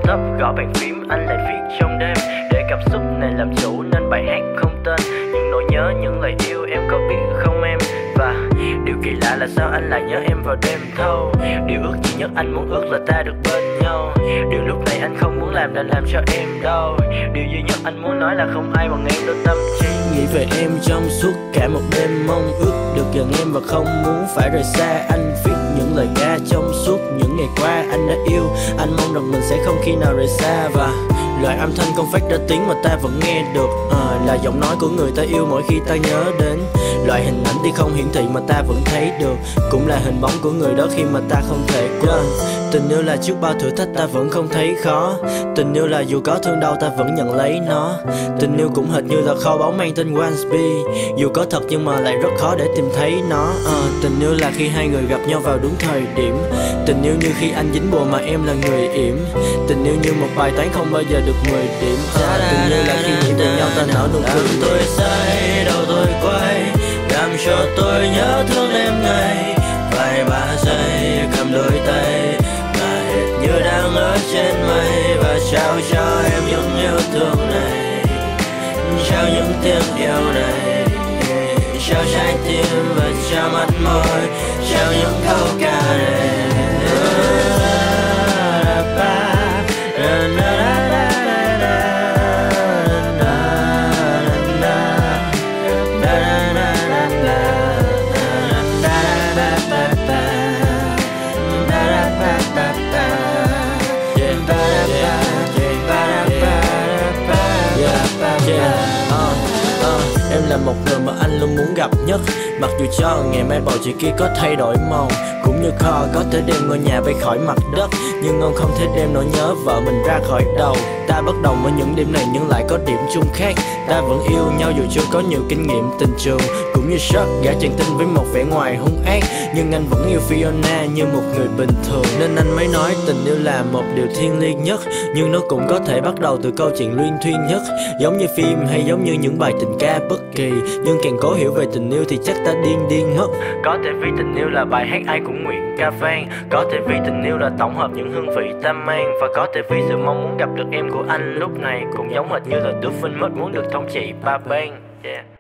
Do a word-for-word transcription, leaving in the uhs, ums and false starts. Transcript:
laptop gõ bàn phím, anh lại viết trong đêm. Để cảm xúc này làm chủ nên bài hát không tên. Những nỗi nhớ, những lời yêu em có biết không em? Và điều kỳ lạ là sao anh lại nhớ em vào đêm thâu. Điều ước duy nhất anh muốn ước là ta được bên nhau. Điều lúc này anh không muốn làm nên làm cho em đau. Điều duy nhất anh muốn nói là không ai bằng em đâu tâm trí. Nghĩ về em trong suốt cả một đêm, mong ước được gần em và không muốn phải rời xa. Anh viết những lời ca trong suốt những ngày qua anh đã yêu. Anh mong rằng mình sẽ không khi nào rời xa. Và loại âm thanh con phát ra tiếng mà ta vẫn nghe được, à, là giọng nói của người ta yêu mỗi khi ta nhớ đến. Loại hình ảnh thì không hiển thị mà ta vẫn thấy được, cũng là hình bóng của người đó khi mà ta không thể quên. Tình yêu là trước bao thử thách ta vẫn không thấy khó. Tình yêu là dù có thương đau ta vẫn nhận lấy nó. Tình yêu cũng hệt như là kho báu mang tên Wansby, dù có thật nhưng mà lại rất khó để tìm thấy nó. à, Tình yêu là khi hai người gặp nhau vào đúng thời điểm. Tình yêu như khi anh dính bùa mà em là người yểm. Tình yêu như một bài toán không bao giờ được mười điểm. à, Tình yêu là khi nghĩ về nhau ta nở nụ cười. Tôi say đầu tôi quay, làm cho tôi nhớ thương em ngày. Vài ba giây cầm đôi tay mà hệt như đang ở trên mây. Và trao cho em những yêu thương này, trao những tiếng yêu này, trao trái tim và trao mắt môi, trao những câu ca này. Em là một người mà anh luôn muốn gặp nhất. Mặc dù cho ngày mai bầu trời kia có thay đổi màu, cũng như kho có thể đem ngôi nhà bay khỏi mặt đất, nhưng ông không thể đem nỗi nhớ vợ mình ra khỏi đầu. Ta bất đồng ở những điểm này nhưng lại có điểm chung khác. Ta vẫn yêu nhau dù chưa có nhiều kinh nghiệm tình trường, cũng như Shark, gã chàng tinh với một vẻ ngoài hung ác, nhưng anh vẫn yêu Fiona như một người bình thường. Nên anh mới nói tình yêu là một điều thiêng liêng nhất, nhưng nó cũng có thể bắt đầu từ câu chuyện luyên thuyên nhất. Giống như phim hay giống như những bài tình ca bất kỳ, nhưng càng cố hiểu về tình yêu thì chắc ta điên điên mất. Có thể vì tình yêu là bài hát ai cũng nguyện ca vang, có thể vì tình yêu là tổng hợp những hương vị ta mang, và có thể vì sự mong muốn gặp được em của anh lúc này cũng giống hệt như là Dolphin mất muốn được thống trị ba bang. Yeah.